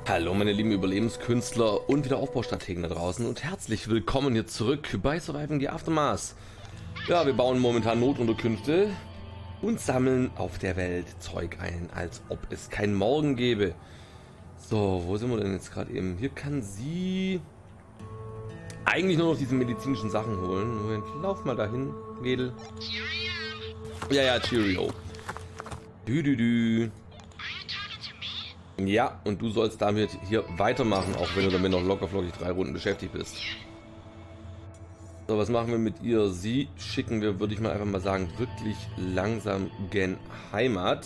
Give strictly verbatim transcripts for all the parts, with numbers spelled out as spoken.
Hallo meine lieben Überlebenskünstler und Wiederaufbaustrategen da draußen und herzlich willkommen hier zurück bei Surviving the Aftermath. Ja, wir bauen momentan Notunterkünfte und sammeln auf der Welt Zeug ein, als ob es keinen Morgen gäbe. So, wo sind wir denn jetzt gerade eben? Hier kann sie eigentlich nur noch diese medizinischen Sachen holen. Moment, lauf mal dahin, Mädel. Ja, ja, Cheerio. Dü, dü, dü. Ja, und du sollst damit hier weitermachen, auch wenn du damit noch lockerflockig drei Runden beschäftigt bist. So, was machen wir mit ihr? Sie schicken wir, würde ich mal einfach mal sagen, wirklich langsam gen Heimat.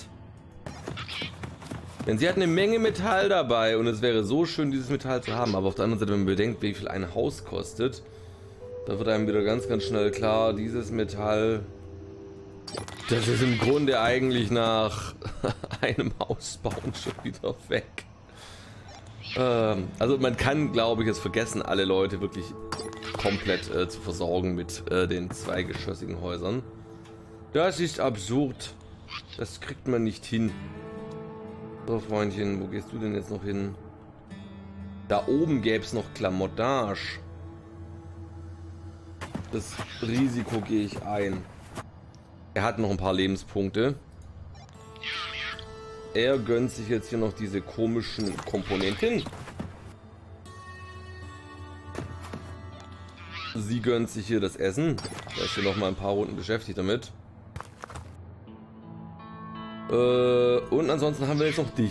Denn sie hat eine Menge Metall dabei und es wäre so schön, dieses Metall zu haben. Aber auf der anderen Seite, wenn man bedenkt, wie viel ein Haus kostet, da wird einem wieder ganz, ganz schnell klar, dieses Metall, das ist im Grunde eigentlich nach einem Haus bauen schon wieder weg. Ähm, also man kann, glaube ich, es vergessen, alle Leute wirklich komplett äh, zu versorgen mit äh, den zweigeschossigen Häusern. Das ist absurd. Das kriegt man nicht hin. So, Freundchen, wo gehst du denn jetzt noch hin? Da oben gäbe es noch Klamottage. Das Risiko gehe ich ein. Er hat noch ein paar Lebenspunkte. Er gönnt sich jetzt hier noch diese komischen Komponenten. Sie gönnt sich hier das Essen. Da ist hier noch mal ein paar Runden beschäftigt damit. Äh, und ansonsten haben wir jetzt noch dich.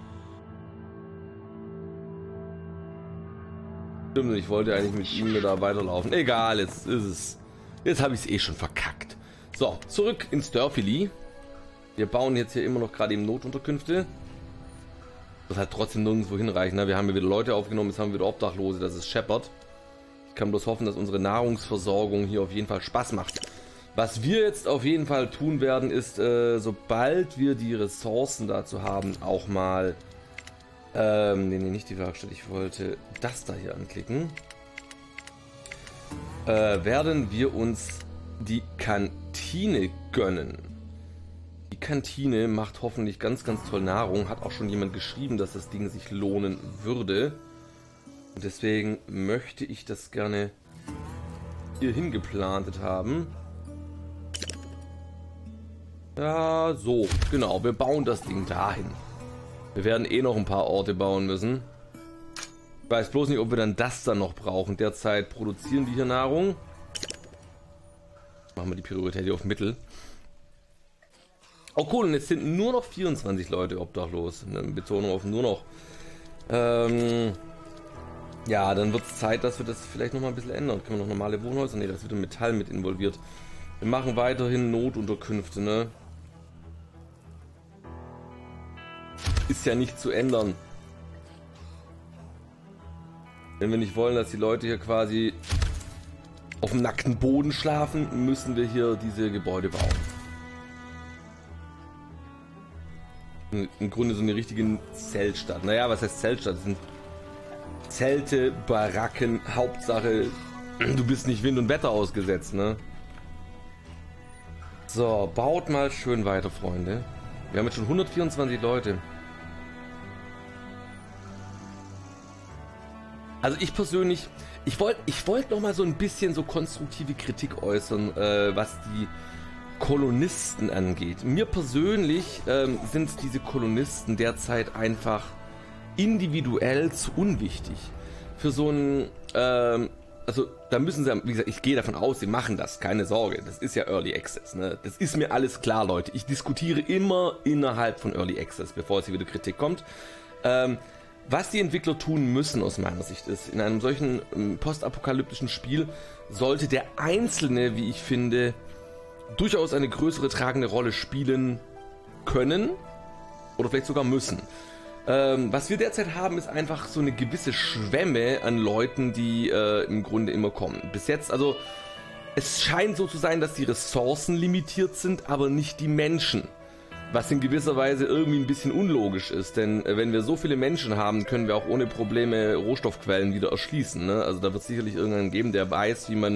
Stimmt, ich wollte eigentlich mit ihm da weiterlaufen. Egal, jetzt ist es. Jetzt habe ich es eh schon verkackt. So, zurück ins Dörfili. Wir bauen jetzt hier immer noch gerade eben Notunterkünfte. Das hat trotzdem nirgendwo hinreichen. Ne? Wir haben hier wieder Leute aufgenommen, jetzt haben wir wieder Obdachlose, das ist scheppert. Ich kann bloß hoffen, dass unsere Nahrungsversorgung hier auf jeden Fall Spaß macht. Was wir jetzt auf jeden Fall tun werden, ist, äh, sobald wir die Ressourcen dazu haben, auch mal... Ähm, nee, nee, nicht die Werkstatt, ich wollte das da hier anklicken. Äh, werden wir uns die Kantine gönnen. Die Kantine macht hoffentlich ganz, ganz toll Nahrung. Hat auch schon jemand geschrieben, dass das Ding sich lohnen würde. Und deswegen möchte ich das gerne hier hingeplantet haben. Ja, so. Genau, wir bauen das Ding dahin. Wir werden eh noch ein paar Orte bauen müssen. Ich weiß bloß nicht, ob wir dann das dann noch brauchen. Derzeit produzieren wir hier Nahrung. Machen wir die Priorität hier auf Mittel. Oh cool, und jetzt sind nur noch vierundzwanzig Leute obdachlos. Eine Betonung auf nur noch. Ähm, ja, dann wird es Zeit, dass wir das vielleicht noch mal ein bisschen ändern. Können wir noch normale Wohnhäuser? Ne, das wird Metall mit involviert. Wir machen weiterhin Notunterkünfte, ne? Ist ja nicht zu ändern. Wenn wir nicht wollen, dass die Leute hier quasi auf dem nackten Boden schlafen, müssen wir hier diese Gebäude bauen. Im Grunde so eine richtige Zeltstadt. Naja, was heißt Zeltstadt? Das sind Zelte, Baracken, Hauptsache, du bist nicht Wind und Wetter ausgesetzt, ne? So, baut mal schön weiter, Freunde. Wir haben jetzt schon hundertvierundzwanzig Leute. Also ich persönlich, ich wollte ich wollte noch mal so ein bisschen so konstruktive Kritik äußern, äh, was die Kolonisten angeht. Mir persönlich ähm, sind diese Kolonisten derzeit einfach individuell zu unwichtig. Für so ein, ähm, also da müssen sie, wie gesagt, ich gehe davon aus, sie machen das, keine Sorge. Das ist ja Early Access, ne? Das ist mir alles klar, Leute. Ich diskutiere immer innerhalb von Early Access, bevor es hier wieder Kritik kommt. Ähm, Was die Entwickler tun müssen aus meiner Sicht ist, in einem solchen ähm, postapokalyptischen Spiel sollte der Einzelne, wie ich finde, durchaus eine größere tragende Rolle spielen können oder vielleicht sogar müssen. Ähm, was wir derzeit haben, ist einfach so eine gewisse Schwemme an Leuten, die äh, im Grunde immer kommen. Bis jetzt, also es scheint so zu sein, dass die Ressourcen limitiert sind, aber nicht die Menschen. Was in gewisser Weise irgendwie ein bisschen unlogisch ist, denn äh, wenn wir so viele Menschen haben, können wir auch ohne Probleme Rohstoffquellen wieder erschließen, ne? Also da wird sicherlich irgendeinen geben, der weiß, wie man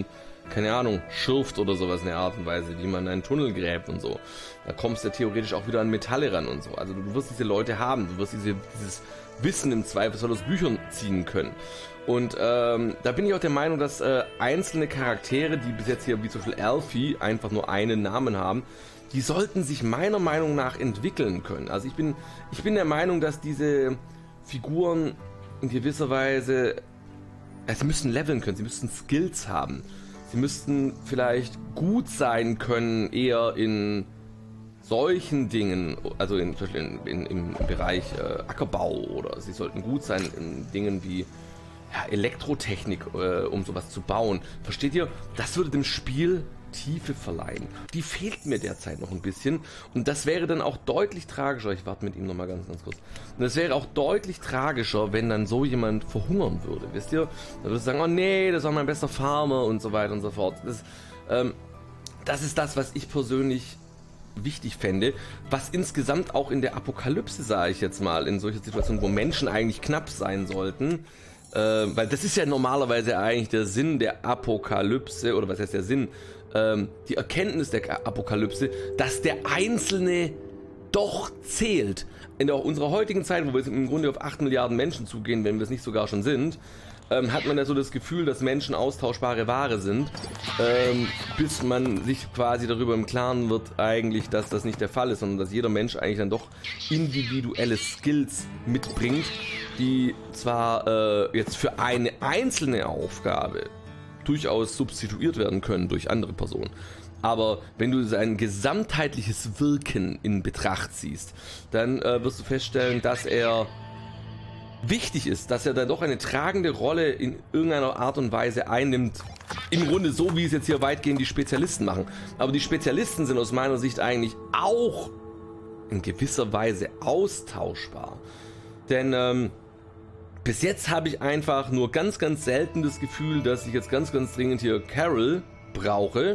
keine Ahnung, schürft oder sowas in der Art und Weise, wie man einen Tunnel gräbt und so. Da kommst du theoretisch auch wieder an Metalle ran und so. Also du wirst diese Leute haben, du wirst diese, dieses Wissen im Zweifelsfall aus Büchern ziehen können. Und ähm, da bin ich auch der Meinung, dass äh, einzelne Charaktere, die bis jetzt hier wie zum Beispiel Alfie einfach nur einen Namen haben, die sollten sich meiner Meinung nach entwickeln können. Also ich bin, ich bin der Meinung, dass diese Figuren in gewisser Weise, ja, sie müssen leveln können, sie müssten Skills haben. Sie müssten vielleicht gut sein können, eher in solchen Dingen, also in, in, in, im Bereich äh, Ackerbau, oder sie sollten gut sein in Dingen wie ja, Elektrotechnik, äh, um sowas zu bauen. Versteht ihr? Das würde dem Spiel Tiefe verleihen. Die fehlt mir derzeit noch ein bisschen und das wäre dann auch deutlich tragischer. Ich warte mit ihm nochmal ganz, ganz kurz. Und das wäre auch deutlich tragischer, wenn dann so jemand verhungern würde. Wisst ihr? Da würde ich sagen, oh nee, das war mein bester Farmer und so weiter und so fort. Das, ähm, das ist das, was ich persönlich wichtig fände, was insgesamt auch in der Apokalypse, sage ich jetzt mal, in solchen Situationen, wo Menschen eigentlich knapp sein sollten, äh, weil das ist ja normalerweise eigentlich der Sinn der Apokalypse, oder was heißt der Sinn, ähm, die Erkenntnis der Apokalypse, dass der Einzelne doch zählt. In der, unserer heutigen Zeit, wo wir jetzt im Grunde auf acht Milliarden Menschen zugehen, wenn wir es nicht sogar schon sind, ähm, hat man ja so das Gefühl, dass Menschen austauschbare Ware sind, ähm, bis man sich quasi darüber im Klaren wird eigentlich, dass das nicht der Fall ist, sondern dass jeder Mensch eigentlich dann doch individuelle Skills mitbringt, die zwar äh, jetzt für eine einzelne Aufgabe durchaus substituiert werden können durch andere Personen. Aber wenn du sein gesamtheitliches Wirken in Betracht ziehst, dann äh, wirst du feststellen, dass er wichtig ist, dass er dann doch eine tragende Rolle in irgendeiner Art und Weise einnimmt. Im Grunde so, wie es jetzt hier weitgehend die Spezialisten machen. Aber die Spezialisten sind aus meiner Sicht eigentlich auch in gewisser Weise austauschbar. Denn ähm, bis jetzt habe ich einfach nur ganz, ganz selten das Gefühl, dass ich jetzt ganz, ganz dringend hier Carol brauche,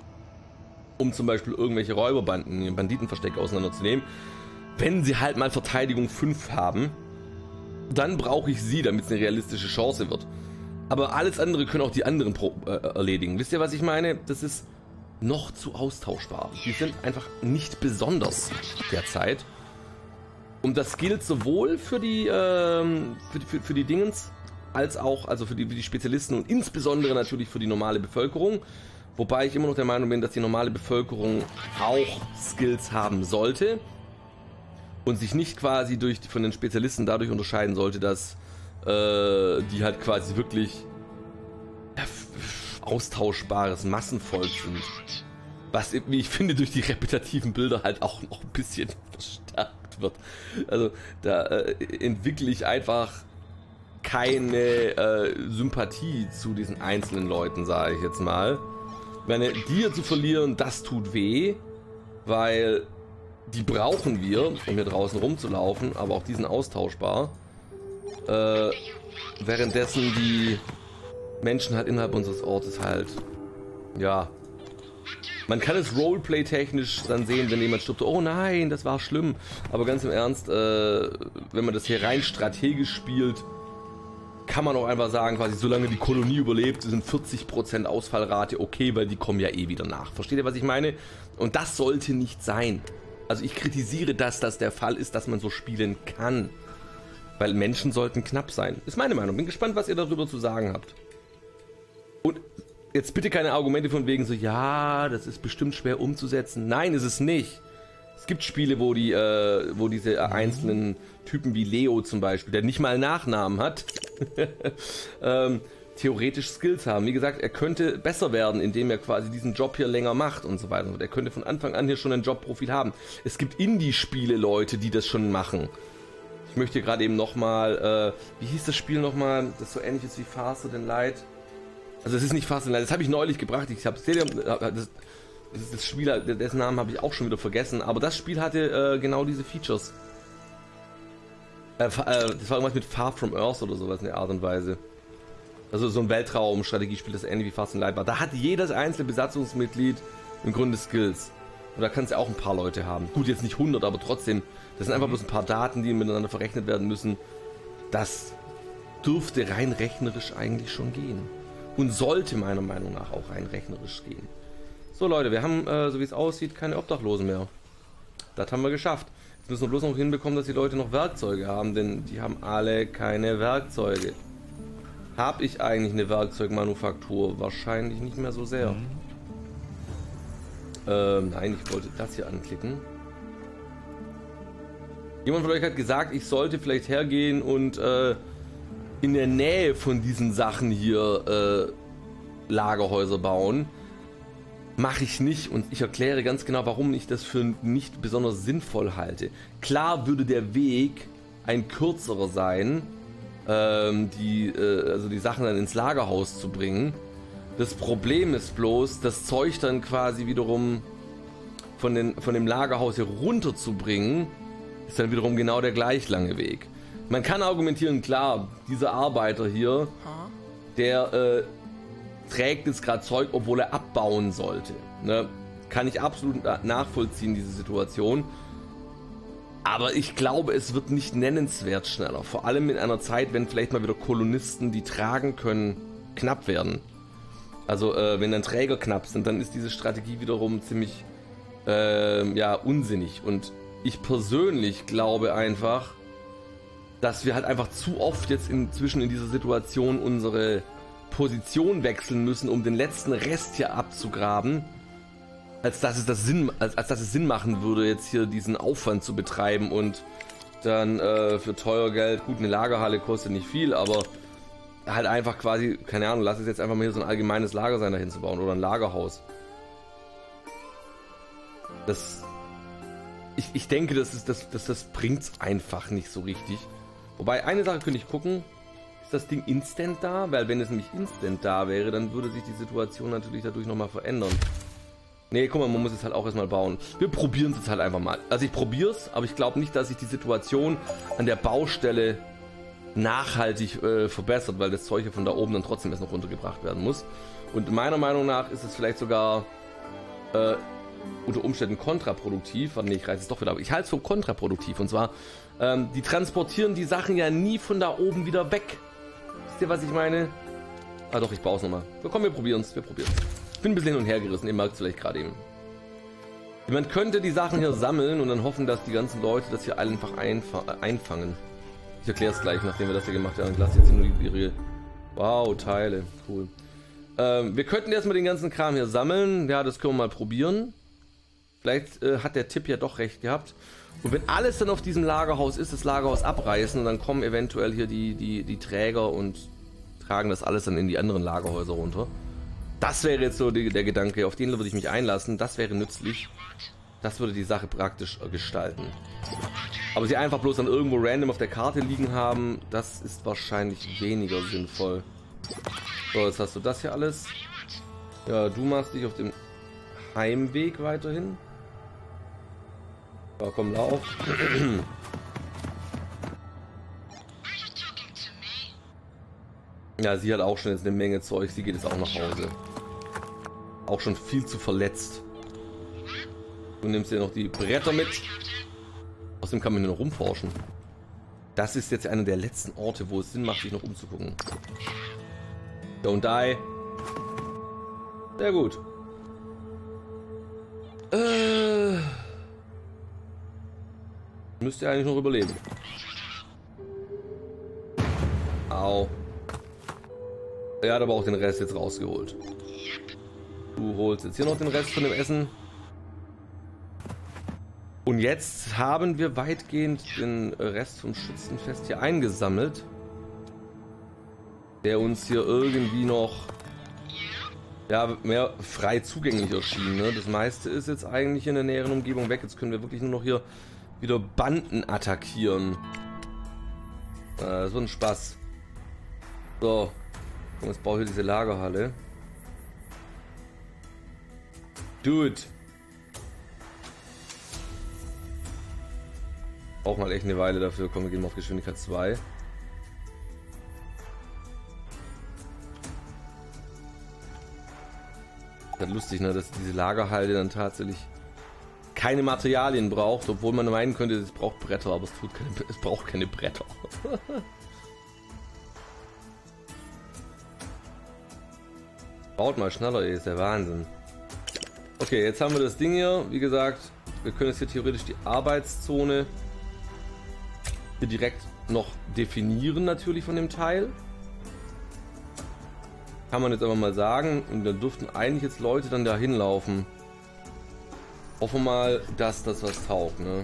um zum Beispiel irgendwelche Räuberbanden, Banditenverstecke auseinanderzunehmen. Wenn sie halt mal Verteidigung fünf haben, dann brauche ich sie, damit es eine realistische Chance wird. Aber alles andere können auch die anderen Pro äh, erledigen. Wisst ihr, was ich meine? Das ist noch zu austauschbar. Die sind einfach nicht besonders derzeit. Und das gilt sowohl für die, ähm, für die, für, für die Dingens, als auch also für die, für die Spezialisten und insbesondere natürlich für die normale Bevölkerung. Wobei ich immer noch der Meinung bin, dass die normale Bevölkerung auch Skills haben sollte. Und sich nicht quasi durch, von den Spezialisten dadurch unterscheiden sollte, dass äh, die halt quasi wirklich ja, austauschbares Massenvolk sind. Was, wie ich finde, durch die repetitiven Bilder halt auch noch ein bisschen verstärkt wird. Also da äh, entwickle ich einfach keine äh, Sympathie zu diesen einzelnen Leuten, sage ich jetzt mal. Meine, die zu verlieren, das tut weh, weil die brauchen wir, um hier draußen rumzulaufen, aber auch die sind austauschbar. Äh, währenddessen die Menschen halt innerhalb unseres Ortes halt, ja, man kann es Roleplay-technisch dann sehen, wenn jemand stirbt, oh nein, das war schlimm. Aber ganz im Ernst, äh, wenn man das hier rein strategisch spielt, kann man auch einfach sagen, quasi solange die Kolonie überlebt, sind vierzig Prozent Ausfallrate okay, weil die kommen ja eh wieder nach. Versteht ihr, was ich meine? Und das sollte nicht sein. Also ich kritisiere, dass das der Fall ist, dass man so spielen kann. Weil Menschen sollten knapp sein. Ist meine Meinung. Bin gespannt, was ihr darüber zu sagen habt. Und jetzt bitte keine Argumente von wegen so, ja, das ist bestimmt schwer umzusetzen. Nein, ist es nicht. Es gibt Spiele, wo die, äh, wo diese äh, einzelnen Typen wie Leo zum Beispiel, der nicht mal Nachnamen hat, ähm, theoretisch Skills haben. Wie gesagt, er könnte besser werden, indem er quasi diesen Job hier länger macht und so weiter. Und er könnte von Anfang an hier schon ein Jobprofil haben. Es gibt Indie-Spiele, Leute, die das schon machen. Ich möchte gerade eben nochmal, äh, wie hieß das Spiel nochmal, das so ähnlich ist wie Faster Than Light. Also es ist nicht Faster Than Light, das habe ich neulich gebracht. Ich habe das, das Spiel, dessen Namen habe ich auch schon wieder vergessen. Aber das Spiel hatte äh, genau diese Features. Äh, äh, das war irgendwas mit Far From Earth oder sowas in der Art und Weise. Also so ein Weltraum-Strategiespiel, das ähnlich wie Fast and Light war. Da hat jedes einzelne Besatzungsmitglied im Grunde Skills. Und da kann es ja auch ein paar Leute haben. Gut, jetzt nicht hundert, aber trotzdem. Das sind einfach bloß ein paar Daten, die miteinander verrechnet werden müssen. Das dürfte rein rechnerisch eigentlich schon gehen. und sollte meiner Meinung nach auch rein rechnerisch gehen. So Leute, wir haben, äh, so wie es aussieht, keine Obdachlosen mehr. Das haben wir geschafft. Jetzt müssen wir bloß noch hinbekommen, dass die Leute noch Werkzeuge haben, denn die haben alle keine Werkzeuge. Habe ich eigentlich eine Werkzeugmanufaktur? Wahrscheinlich nicht mehr so sehr. Mhm. Ähm, nein, ich wollte das hier anklicken. Jemand von euch hat gesagt, ich sollte vielleicht hergehen und äh, in der Nähe von diesen Sachen hier äh, Lagerhäuser bauen. Mache ich nicht und ich erkläre ganz genau, warum ich das für nicht besonders sinnvoll halte. Klar würde der Weg ein kürzerer sein, ähm, die, äh, also die Sachen dann ins Lagerhaus zu bringen. Das Problem ist bloß, das Zeug dann quasi wiederum von, den, von dem Lagerhaus hier runter zu bringen, ist dann wiederum genau der gleich lange Weg. Man kann argumentieren, klar, dieser Arbeiter hier, der äh, trägt jetzt gerade Zeug, obwohl er abbauen sollte. Ne? Kann ich absolut nachvollziehen, diese Situation. Aber ich glaube, es wird nicht nennenswert schneller. Vor allem in einer Zeit, wenn vielleicht mal wieder Kolonisten, die tragen können, knapp werden. Also äh, wenn dann Träger knapp sind, dann ist diese Strategie wiederum ziemlich äh, ja, unsinnig. Und ich persönlich glaube einfach, dass wir halt einfach zu oft jetzt inzwischen in dieser Situation unsere Position wechseln müssen, um den letzten Rest hier abzugraben, als dass es das Sinn, als, als dass es Sinn machen würde, jetzt hier diesen Aufwand zu betreiben und dann äh, für teuer Geld, gut, eine Lagerhalle kostet nicht viel, aber halt einfach quasi, keine Ahnung, lass es jetzt einfach mal hier so ein allgemeines Lager sein, dahin zu bauen oder ein Lagerhaus. Das, ich, ich denke, das ist, das, das, das bringt's einfach nicht so richtig. Wobei, eine Sache könnte ich gucken, ist das Ding instant da? Weil wenn es nämlich instant da wäre, dann würde sich die Situation natürlich dadurch nochmal verändern. Nee, guck mal, man muss es halt auch erstmal bauen. Wir probieren es jetzt halt einfach mal. Also ich probiere es, aber ich glaube nicht, dass sich die Situation an der Baustelle nachhaltig äh, verbessert, weil das Zeug hier von da oben dann trotzdem erst noch runtergebracht werden muss. Und meiner Meinung nach ist es vielleicht sogar äh, unter Umständen kontraproduktiv. Warte, nee, ich reiße es doch wieder ab. Ich halte es für kontraproduktiv. Und zwar, ähm, die transportieren die Sachen ja nie von da oben wieder weg. Wisst ihr, was ich meine? Ah doch, ich baue es nochmal. So, komm, wir probieren es. Wir probieren es. Ich bin ein bisschen hin und her gerissen. Ihr merkt es vielleicht gerade eben. Man könnte die Sachen hier sammeln und dann hoffen, dass die ganzen Leute das hier einfach einfa einfangen. Ich erkläre es gleich, nachdem wir das hier gemacht haben. Ich lasse jetzt nur ihre... Wow, Teile. Cool. Ähm, wir könnten erstmal den ganzen Kram hier sammeln. Ja, das können wir mal probieren. Vielleicht äh, hat der Tipp ja doch recht gehabt. Und wenn alles dann auf diesem Lagerhaus ist, das Lagerhaus abreißen und dann kommen eventuell hier die, die, die Träger und tragen das alles dann in die anderen Lagerhäuser runter. Das wäre jetzt so die, der Gedanke, auf den würde ich mich einlassen. Das wäre nützlich. Das würde die Sache praktisch gestalten. Aber sie einfach bloß dann irgendwo random auf der Karte liegen haben, das ist wahrscheinlich weniger sinnvoll. So, jetzt hast du das hier alles. Ja, du machst dich auf dem Heimweg weiterhin. Ja, komm, lauf. Ja, sie hat auch schon jetzt eine Menge Zeug. Sie geht jetzt auch nach Hause. Auch schon viel zu verletzt. Du nimmst ja noch die Bretter mit. Außerdem kann man hier noch rumforschen. Das ist jetzt einer der letzten Orte, wo es Sinn macht, sich noch umzugucken. Don't die. Sehr gut. Äh, müsst ihr eigentlich noch überleben. Au. Er hat aber auch den Rest jetzt rausgeholt. Du holst jetzt hier noch den Rest von dem Essen. Und jetzt haben wir weitgehend den Rest vom Schützenfest hier eingesammelt. Der uns hier irgendwie noch ja, mehr frei zugänglich erschien. Ne? Das meiste ist jetzt eigentlich in der näheren Umgebung weg. Jetzt können wir wirklich nur noch hier wieder Banden attackieren. Äh, das wird ein Spaß. So. Und jetzt baue ich hier diese Lagerhalle. Dude. Braucht mal echt eine Weile dafür. Komm, wir gehen mal auf Geschwindigkeit zwei. Das ist lustig, ne, dass diese Lagerhalde dann tatsächlich keine Materialien braucht, obwohl man meinen könnte, es braucht Bretter, aber es, tut keine, es braucht keine Bretter. Baut mal schneller, ey, ist der Wahnsinn. Okay, jetzt haben wir das Ding hier. Wie gesagt, wir können jetzt hier theoretisch die Arbeitszone hier direkt noch definieren, natürlich von dem Teil. Kann man jetzt aber mal sagen. Und da dürften eigentlich jetzt Leute dann da hinlaufen. Hoffen wir mal, dass das was taugt, ne?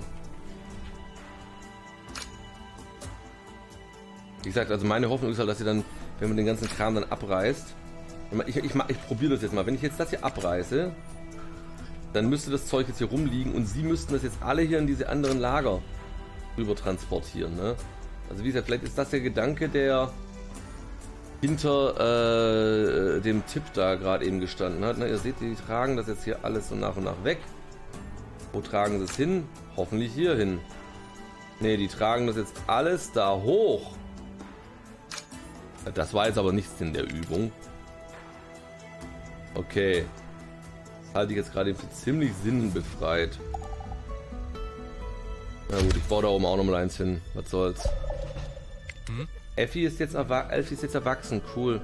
Wie gesagt, also meine Hoffnung ist halt, dass ihr dann, wenn man den ganzen Kram dann abreißt, ich, ich, ich, ich probiere das jetzt mal, wenn ich jetzt das hier abreiße, dann müsste das Zeug jetzt hier rumliegen und sie müssten das jetzt alle hier in diese anderen Lager rüber transportieren, ne? Also wie gesagt, vielleicht ist das der Gedanke, der hinter äh, dem Tipp da gerade eben gestanden hat, ne? Ihr seht, die tragen das jetzt hier alles so nach und nach weg. Wo tragen sie es hin? Hoffentlich hier hin. Ne, die tragen das jetzt alles da hoch. Das war jetzt aber nichts in der Übung. Okay. Das halte ich jetzt gerade für ziemlich sinnbefreit. Na gut, ich baue da oben auch noch mal eins hin. Was soll's. Hm? Effi ist jetzt Elfi ist jetzt erwachsen. Cool.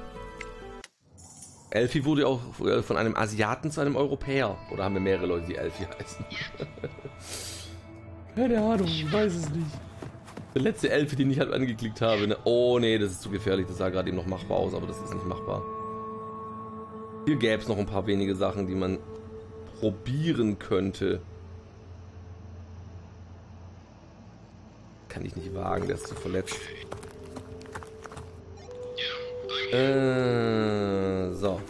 Elfi wurde auch von einem Asiaten zu einem Europäer. Oder haben wir mehrere Leute, die Elfi heißen? Keine Ahnung, ich weiß es nicht. Der letzte Elfe, den ich halt angeklickt habe. Ne? Oh nee, das ist zu gefährlich. Das sah gerade eben noch machbar aus, aber das ist nicht machbar. Hier gäbe es noch ein paar wenige Sachen, die man probieren könnte. Kann ich nicht wagen, der ist zu verletzt. Äh, so.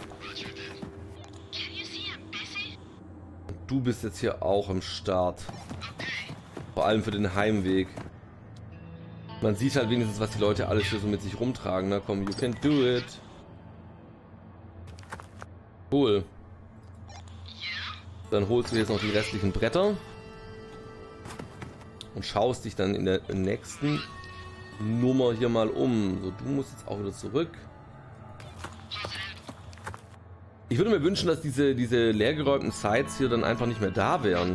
Und du bist jetzt hier auch am Start. Vor allem für den Heimweg. Man sieht halt wenigstens, was die Leute alles hier so mit sich rumtragen. Na komm, you can do it. Cool. Dann holst du jetzt noch die restlichen Bretter. Und schaust dich dann in der nächsten Nummer hier mal um. So, du musst jetzt auch wieder zurück. Ich würde mir wünschen, dass diese, diese leergeräumten Sites hier dann einfach nicht mehr da wären.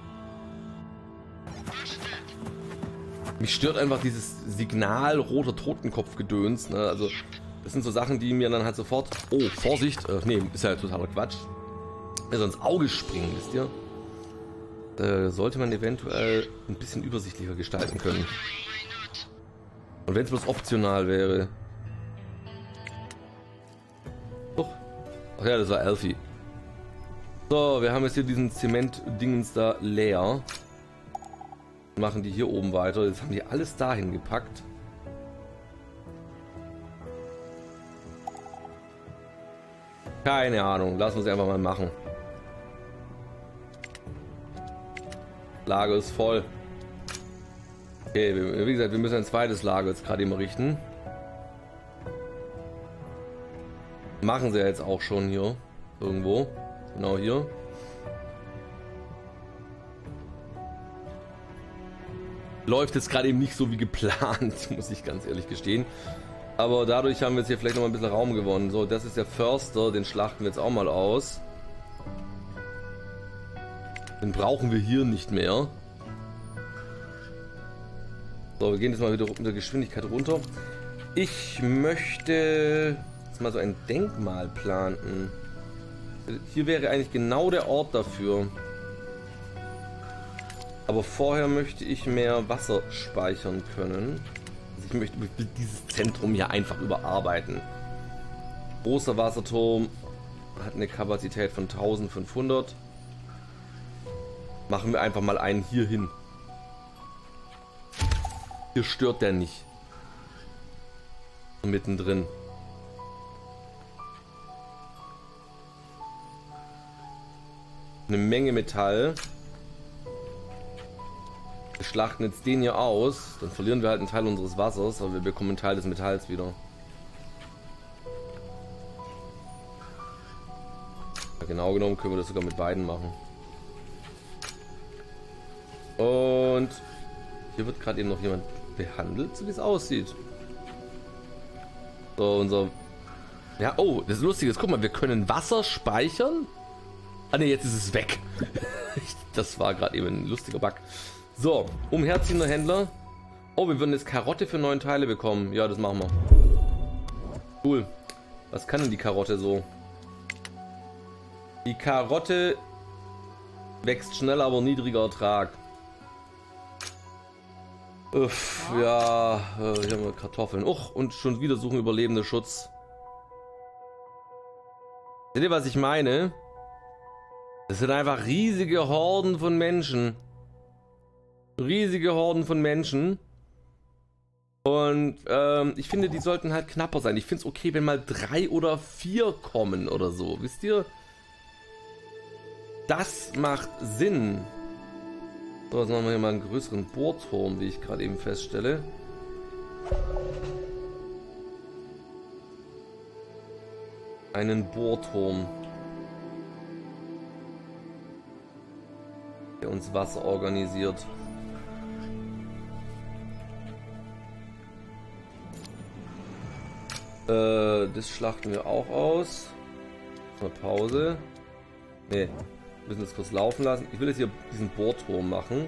Mich stört einfach dieses Signal roter Totenkopfgedöns. Ne? Also das sind so Sachen, die mir dann halt sofort... Oh, Vorsicht! Äh, nee, ist ja totaler Quatsch. Mir so ins Auge springen, wisst ihr? Da sollte man eventuell ein bisschen übersichtlicher gestalten können. Und wenn es bloß optional wäre. Doch. Ach ja, das war Elfi. So, wir haben jetzt hier diesen Zement-Dingens da leer. Machen die hier oben weiter. Jetzt haben die alles dahin gepackt. Keine Ahnung. Lassen wir sie einfach mal machen. Lager ist voll. Okay, wie gesagt, wir müssen ein zweites Lager jetzt gerade immer richten. Machen sie ja jetzt auch schon hier. Irgendwo. Genau hier. Läuft jetzt gerade eben nicht so wie geplant, muss ich ganz ehrlich gestehen. Aber dadurch haben wir jetzt hier vielleicht noch mal ein bisschen Raum gewonnen. So, das ist der Förster, den schlachten wir jetzt auch mal aus. Den brauchen wir hier nicht mehr. So, wir gehen jetzt mal wieder mit der Geschwindigkeit runter. Ich möchte jetzt mal so ein Denkmal planten. Hier wäre eigentlich genau der Ort dafür. Aber vorher möchte ich mehr Wasser speichern können. Also ich möchte dieses Zentrum hier einfach überarbeiten. Großer Wasserturm hat eine Kapazität von eintausendfünfhundert. Machen wir einfach mal einen hier hin. Hier stört der nicht. Mittendrin. Eine Menge Metall. Wir schlachten jetzt den hier aus, dann verlieren wir halt einen Teil unseres Wassers, aber wir bekommen einen Teil des Metalls wieder. Ja, genau genommen können wir das sogar mit beiden machen. Und hier wird gerade eben noch jemand behandelt, so wie es aussieht. So, unser... Ja, oh, das ist lustiges. Guck mal, wir können Wasser speichern. Ah ne, jetzt ist es weg. Das war gerade eben ein lustiger Bug. So, umherziehender Händler. Oh, wir würden jetzt Karotte für neun Teile bekommen. Ja, das machen wir. Cool. Was kann denn die Karotte so? Die Karotte wächst schnell, aber niedriger Ertrag. Uff, ja, äh, hier haben wir Kartoffeln. Och, und schon wieder suchen überlebende Schutz. Seht ihr, was ich meine? Das sind einfach riesige Horden von Menschen. Riesige Horden von Menschen. Und ähm, ich finde, die sollten halt knapper sein. Ich finde es okay, wenn mal drei oder vier kommen oder so. Wisst ihr? Das macht Sinn. So, jetzt machen wir hier mal einen größeren Bohrturm, wie ich gerade eben feststelle. Einen Bohrturm, der uns Wasser organisiert. Äh, das schlachten wir auch aus. Mal Pause. Ne, müssen das kurz laufen lassen. Ich will jetzt hier diesen Bohrturm machen.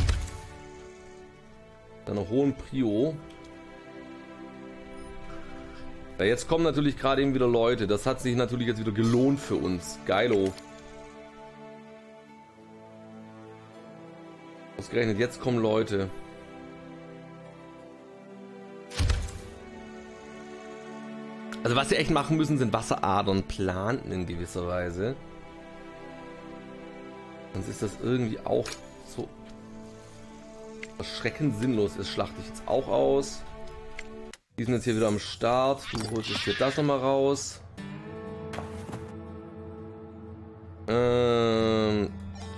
Dann einen hohen Prio. Ja, jetzt kommen natürlich gerade eben wieder Leute. Das hat sich natürlich jetzt wieder gelohnt für uns. Geilo. Ausgerechnet, jetzt kommen Leute. Also was wir echt machen müssen, sind Wasseradern planten in gewisser Weise. Sonst ist das irgendwie auch so erschreckend sinnlos. Das schlachte ich jetzt auch aus. Die sind jetzt hier wieder am Start. Du holst jetzt hier das nochmal raus. Ähm,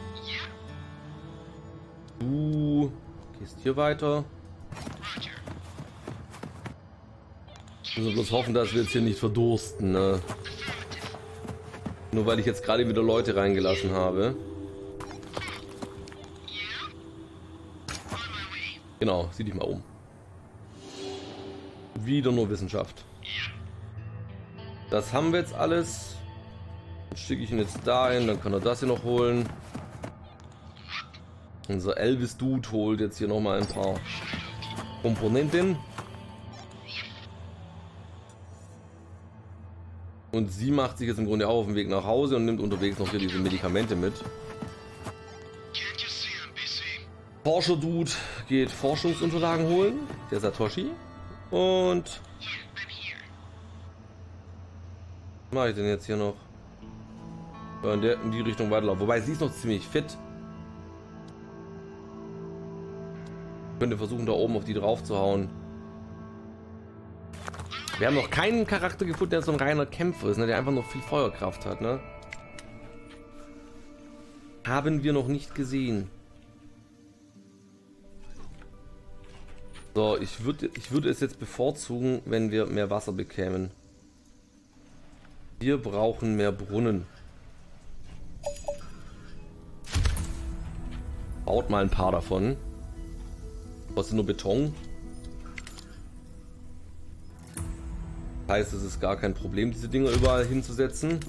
du gehst hier weiter. Ich muss bloß hoffen, dass wir jetzt hier nicht verdursten. Ne? Nur weil ich jetzt gerade wieder Leute reingelassen habe. Genau, sieh dich mal um. Wieder nur Wissenschaft. Das haben wir jetzt alles. Dann schicke ich ihn jetzt dahin, dann kann er das hier noch holen. Unser Elvis Dude holt jetzt hier nochmal ein paar Komponenten. Und sie macht sich jetzt im Grunde auch auf den Weg nach Hause und nimmt unterwegs noch hier diese Medikamente mit. Forscher Dude geht Forschungsunterlagen holen, der Satoshi. Und was mache ich denn jetzt hier noch? Ja, in, der, in die Richtung weiterlaufen. Wobei sie ist noch ziemlich fit. Ich könnte versuchen, da oben auf die drauf zu hauen. Wir haben noch keinen Charakter gefunden, der so ein reiner Kämpfer ist, ne? Der einfach noch viel Feuerkraft hat. Ne? Haben wir noch nicht gesehen. So, ich würde ich würde es jetzt bevorzugen, wenn wir mehr Wasser bekämen. Wir brauchen mehr Brunnen. Baut mal ein paar davon. Kostet nur Beton. Heißt, es ist gar kein Problem, diese Dinger überall hinzusetzen.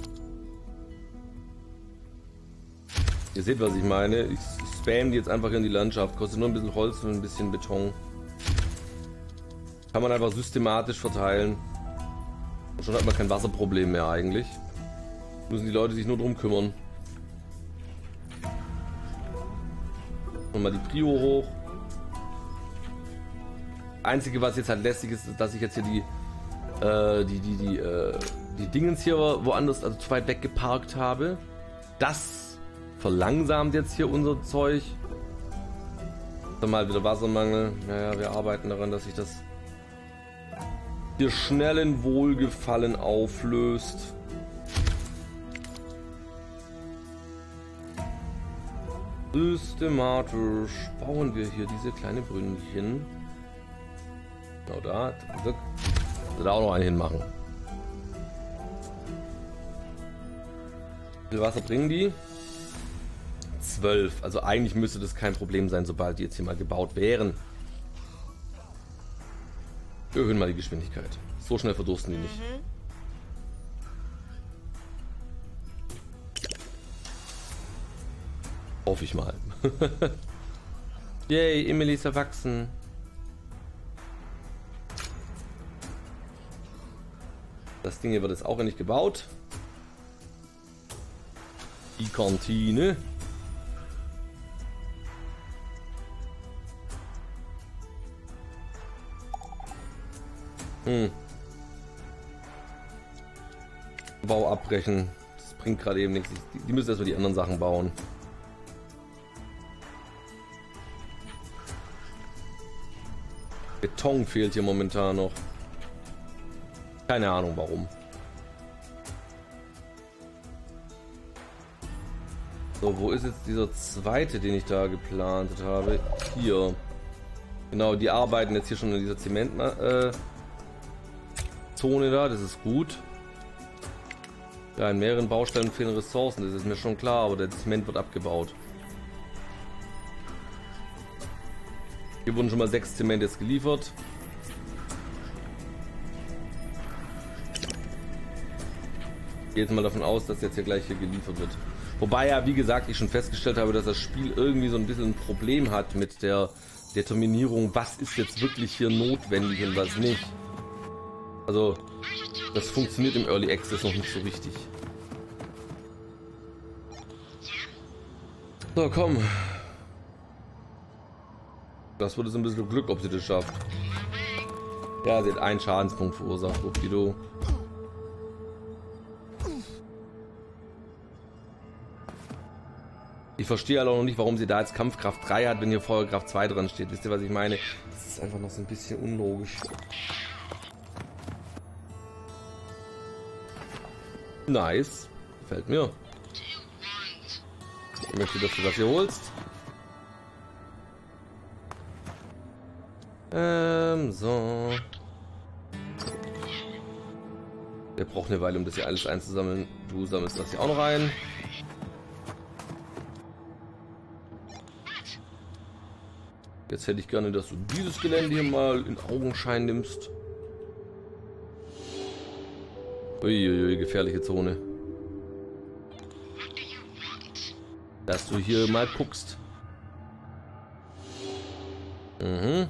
Ihr seht, was ich meine. Ich spam die jetzt einfach in die Landschaft. Kostet nur ein bisschen Holz und ein bisschen Beton. Kann man einfach systematisch verteilen. Und schon hat man kein Wasserproblem mehr eigentlich. Müssen die Leute sich nur drum kümmern. Und mal die Prio hoch. Einzige, was jetzt halt lästig ist, ist, dass ich jetzt hier die äh, die die die äh, die Dingens hier woanders, also zu weit weg geparkt habe. Das verlangsamt jetzt hier unser Zeug. Dann mal wieder Wassermangel. Naja, wir arbeiten daran, dass sich das hier schnell in Wohlgefallen auflöst. Systematisch bauen wir hier diese kleine Brünnchen. Genau da. Da auch noch einen hinmachen. Wie viel Wasser bringen die? zwölf. Also eigentlich müsste das kein Problem sein, sobald die jetzt hier mal gebaut wären. Wir erhöhen mal die Geschwindigkeit. So schnell verdursten die nicht. Mhm. Hoffe ich mal. Yay, Emily ist erwachsen. Das Ding hier wird jetzt auch endlich gebaut. Die Kantine. Hm. Bau abbrechen. Das bringt gerade eben nichts. Die, die müssen erstmal die anderen Sachen bauen. Beton fehlt hier momentan noch. Keine Ahnung warum. So, wo ist jetzt dieser zweite, den ich da geplant habe? Hier. Genau, die arbeiten jetzt hier schon in dieser Zementzone äh, da. Das ist gut. Ja, in mehreren Baustellen fehlen Ressourcen. Das ist mir schon klar, aber der Zement wird abgebaut. Hier wurden schon mal sechs Zement jetzt geliefert. Ich gehe jetzt mal davon aus, dass jetzt hier gleich hier geliefert wird. Wobei ja, wie gesagt, ich schon festgestellt habe, dass das Spiel irgendwie so ein bisschen ein Problem hat mit der Determinierung, was ist jetzt wirklich hier notwendig und was nicht. Also, das funktioniert im Early Access noch nicht so richtig. So, komm. Das wurde so ein bisschen Glück, ob sie das schafft. Ja, sie hat einen Schadenspunkt verursacht, Okido. Ich verstehe halt auch noch nicht, warum sie da jetzt Kampfkraft drei hat, wenn hier Feuerkraft zwei dran steht. Wisst ihr, was ich meine? Das ist einfach noch so ein bisschen unlogisch. Nice. Gefällt mir. Ich möchte, dass du das hier holst. Ähm, so. Der braucht eine Weile, um das hier alles einzusammeln. Du sammelst das hier auch noch ein. Jetzt hätte ich gerne, dass du dieses Gelände hier mal in Augenschein nimmst. Uiuiui, gefährliche Zone. Dass du hier mal guckst. Mhm.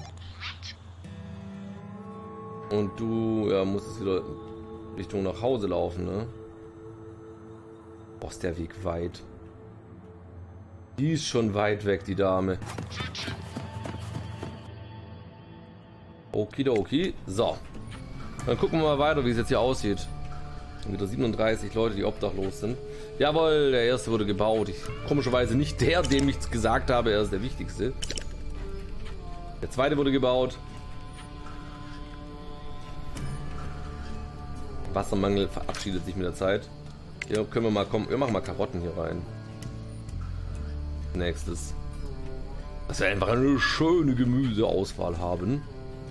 Und du, ja, musst jetzt wieder Richtung nach Hause laufen, ne? Boah, ist der Weg weit. Die ist schon weit weg, die Dame. Okidoki. So. Dann gucken wir mal weiter, wie es jetzt hier aussieht. Wieder siebenunddreißig Leute, die obdachlos sind. Jawohl, der erste wurde gebaut. Ich, komischerweise nicht der, dem ich gesagt habe, er ist der wichtigste. Der zweite wurde gebaut. Wassermangel verabschiedet sich mit der Zeit. Hier können wir mal kommen. Wir machen mal Karotten hier rein. Nächstes. Dass wir einfach eine schöne Gemüseauswahl haben.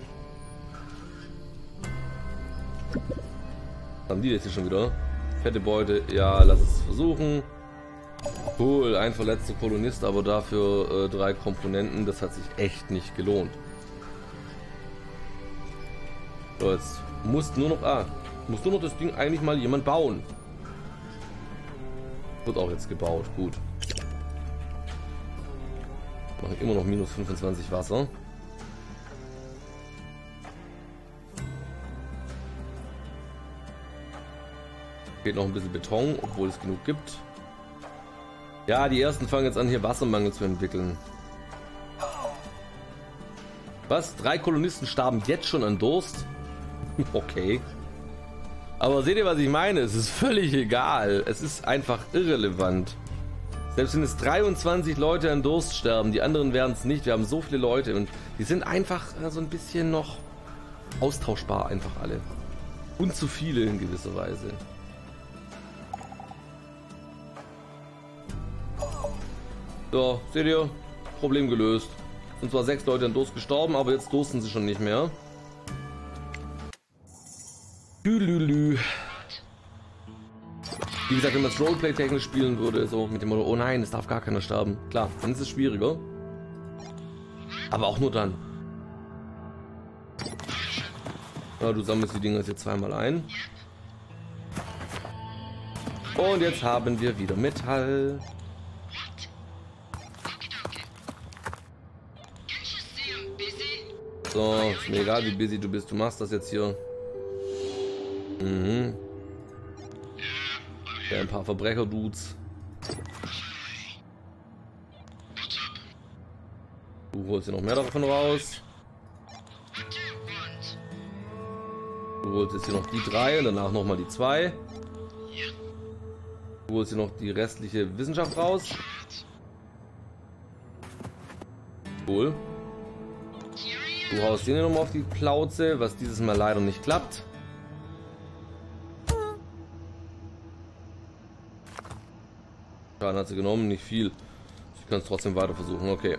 Was haben die jetzt hier schon wieder? Fette Beute. Ja, lass es versuchen. Cool, ein verletzter Kolonist, aber dafür äh, drei Komponenten. Das hat sich echt nicht gelohnt. So, jetzt muss nur noch... Ah, muss nur noch das Ding eigentlich mal jemand bauen. Wird auch jetzt gebaut. Gut. Machen immer noch minus fünfundzwanzig Wasser. Fehlt noch ein bisschen Beton, obwohl es genug gibt. Ja, die ersten fangen jetzt an, hier Wassermangel zu entwickeln. Was? Drei Kolonisten starben jetzt schon an Durst? Okay. Aber seht ihr, was ich meine? Es ist völlig egal. Es ist einfach irrelevant. Selbst wenn es dreiundzwanzig Leute an Durst sterben, die anderen werden es nicht. Wir haben so viele Leute und die sind einfach so ein bisschen noch austauschbar, einfach alle. Und zu viele in gewisser Weise. So, seht ihr? Problem gelöst. Sind zwar sechs Leute an Durst gestorben, aber jetzt dursten sie schon nicht mehr. Lülülü. Wie gesagt, wenn man es Roleplay-technisch spielen würde, so mit dem Motto, oh nein, es darf gar keiner sterben. Klar, dann ist es schwieriger. Aber auch nur dann. Ja, du sammelst die Dinger jetzt hier zweimal ein. Und jetzt haben wir wieder Metall. So, ist mir egal, wie busy du bist. Du machst das jetzt hier. Mhm. Ja, ein paar Verbrecher-Dudes. Du holst hier noch mehr davon raus. Du holst jetzt hier noch die drei und danach nochmal die zwei. Du holst hier noch die restliche Wissenschaft raus. Cool. Du haust den hier nochmal auf die Plauze, was dieses Mal leider nicht klappt. Schaden hat sie genommen, nicht viel. Ich kann es trotzdem weiter versuchen, okay.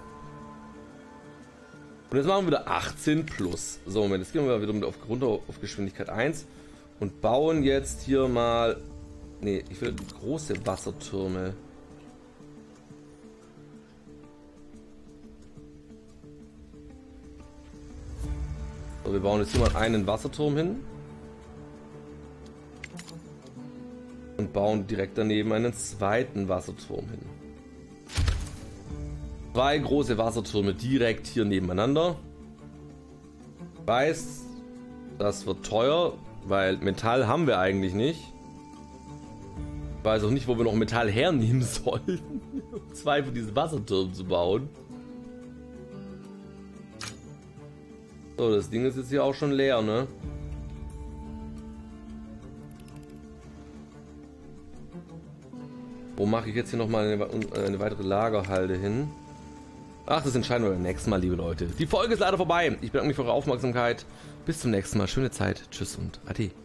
Und jetzt machen wir wieder achtzehn plus. So, Moment, jetzt gehen wir wieder mit auf, runter auf Geschwindigkeit eins und bauen jetzt hier mal. Ne, ich will große Wassertürme. So, wir bauen jetzt hier mal einen Wasserturm hin. Und bauen direkt daneben einen zweiten Wasserturm hin. Zwei große Wassertürme direkt hier nebeneinander. Ich weiß, das wird teuer, weil Metall haben wir eigentlich nicht. Ich weiß auch nicht, wo wir noch Metall hernehmen sollen, um zwei von diesen Wassertürmen zu bauen. So, das Ding ist jetzt hier auch schon leer, ne? Wo mache ich jetzt hier nochmal eine, eine weitere Lagerhalde hin? Ach, das entscheiden wir beim nächsten Mal, liebe Leute. Die Folge ist leider vorbei. Ich bedanke mich für eure Aufmerksamkeit. Bis zum nächsten Mal. Schöne Zeit. Tschüss und Ade.